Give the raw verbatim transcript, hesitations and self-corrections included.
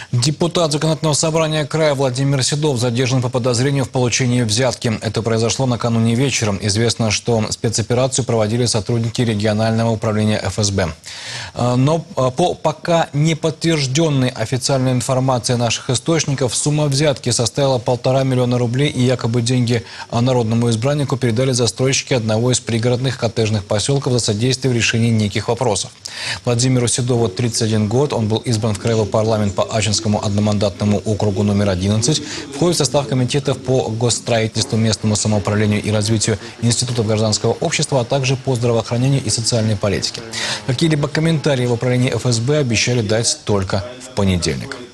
Депутат Законодательного собрания края Владимир Седов задержан по подозрению в получении взятки. Это произошло накануне вечером. Известно, что спецоперацию проводили сотрудники регионального управления эф эс бэ. Но по пока не подтвержденной официальной информации наших источников, сумма взятки составила полтора миллиона рублей, и якобы деньги народному избраннику передали застройщики одного из пригородных коттеджных поселков за содействие в решении неких вопросов. Владимиру Седову тридцать один год. Он был избран в краевой парламент по Ачинскому одномандатному округу номер одиннадцать, входит в состав комитетов по госстроительству, местному самоуправлению и развитию институтов гражданского общества, а также по здравоохранению и социальной политике. Какие-либо комментарии в управлении эф эс бэ обещали дать только в понедельник.